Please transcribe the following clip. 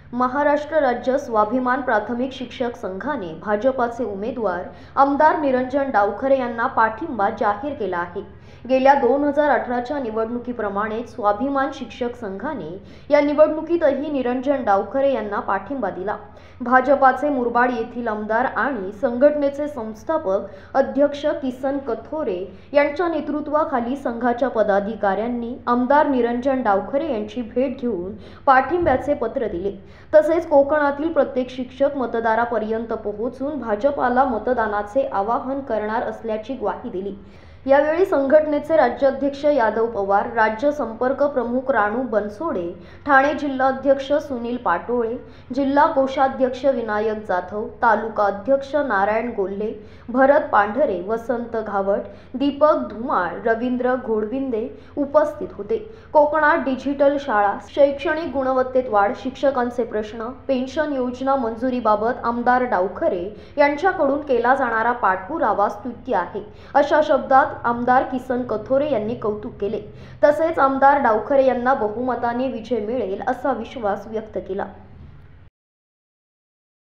महाराष्ट्र राज्य स्वाभिमान प्राथमिक शिक्षक संघाने भाजपाचे उमेदवार आमदार निरंजन डावखरे यांना पाठिंबा जाहीर केला आहे। गेल्या 2018च्या निवडणुकीप्रमाणे स्वाभिमान शिक्षक संघाने या निवडणुकीतही निरंजन डावखरे यांना पाठिंबा दिला। भाजपाचे मुरबाड येथील आमदार आणि संघटनेचे संस्थापक अध्यक्ष किसन कथोरे यांच्या नेतृत्वाखाली संघाच्या पदाधिकाऱ्यांनी आमदार निरंजन डावखरे यांची भेट घेऊन पाठिंब्याचे पत्र दिले। तसेच कोकणातील प्रत्येक शिक्षक मतदारापर्यंत पोहोचून भाजपाला मतदानाचे आवाहन करणार असल्याची ग्वाही दिली। यावेळी संघटनेचे राज्याध्यक्ष यादव पवार, राज्य संपर्क प्रमुख राणू बनसोडे, ठाणे जिल्हाध्यक्ष सुनील पाटोळे, जिल्हा कोषाध्यक्ष विनायक जाधव, तालुका अध्यक्ष नारायण गोल्हे, भरत पांढरे, वसंत घावट, दीपक धुमाळ, रवींद्र घोडविंदे उपस्थित होते। कोकणात डिजिटल शाळा, शैक्षणिक गुणवत्तेत वाढ, शिक्षकांचे प्रश्न, पेन्शन योजना मंजुरीबाबत आमदार डावखरे यांच्याकडून केला जाणारा पाठपुरावा स्तुत्य आहे, अशा शब्दात आमदार किसन कथोरे यांनी कौतुक केले। तसेच आमदार डावखरे यांना बहुमताने विजय मिळेल असा विश्वास व्यक्त केला।